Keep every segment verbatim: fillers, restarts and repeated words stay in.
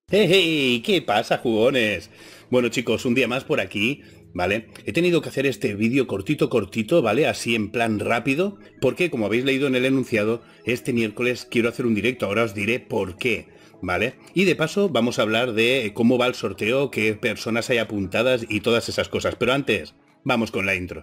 ¡Hey, hey! ¿Qué pasa, jugones? Bueno, chicos, un día más por aquí, ¿vale? He tenido que hacer este vídeo cortito, cortito, ¿vale? Así en plan rápido, porque, como habéis leído en el enunciado, este miércoles quiero hacer un directo, ahora os diré por qué, ¿vale? Y de paso vamos a hablar de cómo va el sorteo, qué personas hay apuntadas y todas esas cosas. Pero antes, vamos con la intro.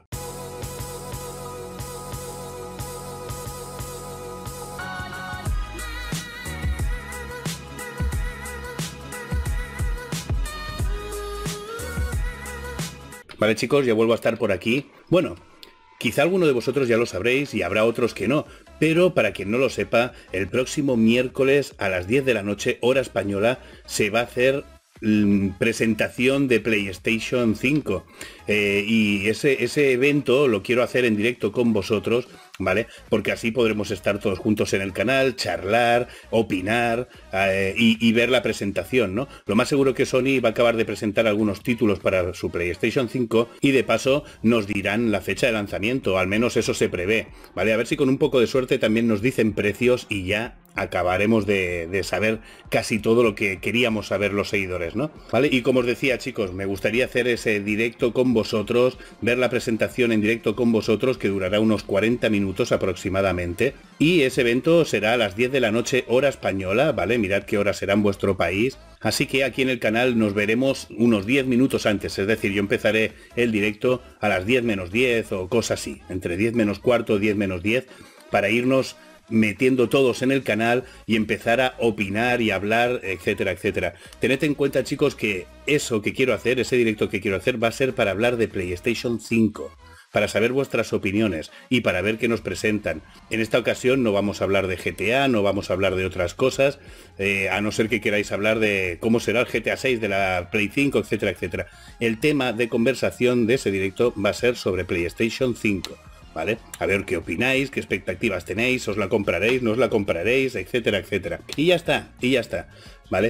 Vale, chicos, ya vuelvo a estar por aquí. Bueno, quizá alguno de vosotros ya lo sabréis y habrá otros que no, pero para quien no lo sepa, el próximo miércoles a las diez de la noche, hora española, se va a hacer mmm, presentación de PlayStation cinco. Eh, y ese, ese evento lo quiero hacer en directo con vosotros, ¿vale? Porque así podremos estar todos juntos en el canal, charlar, opinar eh, y, y ver la presentación, ¿no? Lo más seguro que Sony va a acabar de presentar algunos títulos para su PlayStation cinco y de paso nos dirán la fecha de lanzamiento, al menos eso se prevé, ¿vale? A ver si con un poco de suerte también nos dicen precios y ya acabaremos de, de saber casi todo lo que queríamos saber los seguidores, ¿no? ¿Vale? Y como os decía, chicos, me gustaría hacer ese directo con vosotros, ver la presentación en directo con vosotros, que durará unos cuarenta minutos aproximadamente, y ese evento será a las diez de la noche, hora española, ¿vale? Mirad qué hora será en vuestro país, así que aquí en el canal nos veremos unos diez minutos antes, es decir, yo empezaré el directo a las diez menos diez o cosas así, entre diez menos cuarto, diez menos diez, para irnos metiendo todos en el canal y empezar a opinar y hablar, etcétera, etcétera. Tened en cuenta, chicos, que eso que quiero hacer, ese directo que quiero hacer, va a ser para hablar de PlayStation cinco, para saber vuestras opiniones y para ver qué nos presentan. En esta ocasión no vamos a hablar de G T A, no vamos a hablar de otras cosas, eh, a no ser que queráis hablar de cómo será el G T A seis de la Play cinco, etcétera, etcétera. El tema de conversación de ese directo va a ser sobre PlayStation cinco. ¿Vale? A ver qué opináis, qué expectativas tenéis, os la compraréis, no os la compraréis, etcétera, etcétera. Y ya está, y ya está, ¿vale?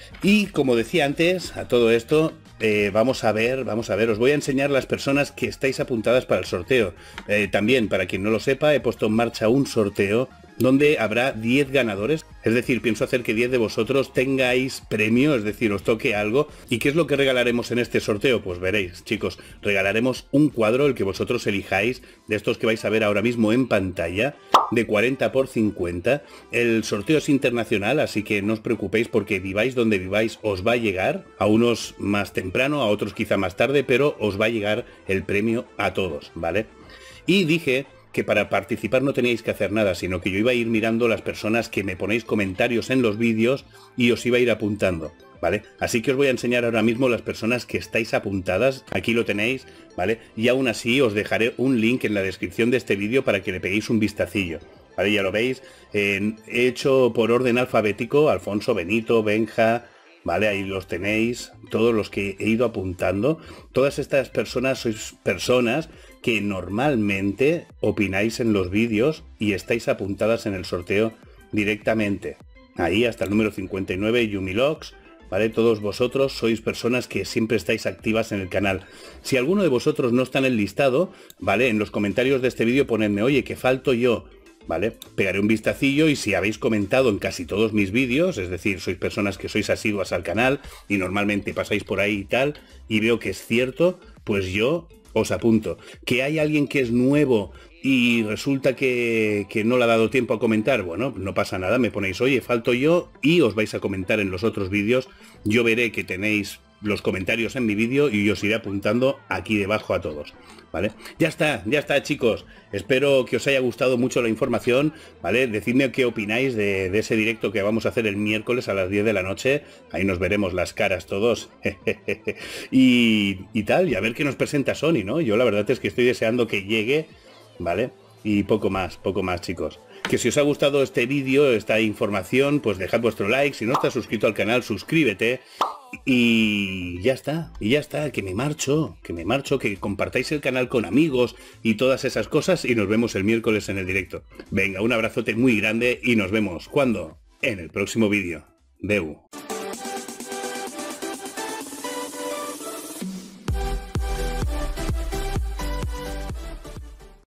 Y como decía antes, a todo esto, eh, vamos a ver, vamos a ver, os voy a enseñar las personas que estáis apuntadas para el sorteo. Eh, también, para quien no lo sepa, he puesto en marcha un sorteo donde habrá diez ganadores, es decir, pienso hacer que diez de vosotros tengáis premio, es decir, os toque algo. ¿Y qué es lo que regalaremos en este sorteo? Pues veréis, chicos, regalaremos un cuadro, el que vosotros elijáis, de estos que vais a ver ahora mismo en pantalla, de cuarenta por cincuenta. El sorteo es internacional, así que no os preocupéis porque viváis donde viváis, os va a llegar, a unos más temprano, a otros quizá más tarde, pero os va a llegar el premio a todos, ¿vale? Y dije que para participar no teníais que hacer nada, sino que yo iba a ir mirando las personas que me ponéis comentarios en los vídeos y os iba a ir apuntando, ¿vale? Así que os voy a enseñar ahora mismo las personas que estáis apuntadas, aquí lo tenéis, ¿vale? Y aún así os dejaré un link en la descripción de este vídeo para que le peguéis un vistacillo, ¿vale? Ya lo veis, eh, he hecho por orden alfabético, Alfonso, Benito, Benja, ¿vale? Ahí los tenéis, todos los que he ido apuntando. Todas estas personas sois personas que normalmente opináis en los vídeos y estáis apuntadas en el sorteo directamente. Ahí hasta el número cincuenta y nueve, Yumilox, ¿vale? Todos vosotros sois personas que siempre estáis activas en el canal. Si alguno de vosotros no está en el listado, ¿vale? En los comentarios de este vídeo ponedme, oye, que falto yo, ¿vale? Pegaré un vistacillo y si habéis comentado en casi todos mis vídeos, es decir, sois personas que sois asiduas al canal y normalmente pasáis por ahí y tal, y veo que es cierto, pues yo os apunto. Que hay alguien que es nuevo y resulta que, que no le ha dado tiempo a comentar, bueno, no pasa nada, me ponéis, oye, falto yo, y os vais a comentar en los otros vídeos. Yo veré que tenéis los comentarios en mi vídeo y os iré apuntando aquí debajo a todos, ¿vale? Ya está, ya está, chicos. Espero que os haya gustado mucho la información, ¿vale? Decidme qué opináis de, de ese directo que vamos a hacer el miércoles a las diez de la noche. Ahí nos veremos las caras todos. y, y tal, y a ver qué nos presenta Sony, ¿no? Yo la verdad es que estoy deseando que llegue, ¿vale? Y poco más, poco más, chicos. Que si os ha gustado este vídeo, esta información, pues dejad vuestro like. Si no estás suscrito al canal, suscríbete. Y ya está, y ya está, que me marcho, que me marcho, que compartáis el canal con amigos y todas esas cosas y nos vemos el miércoles en el directo. Venga, un abrazote muy grande y nos vemos, ¿cuándo? En el próximo vídeo. Deu.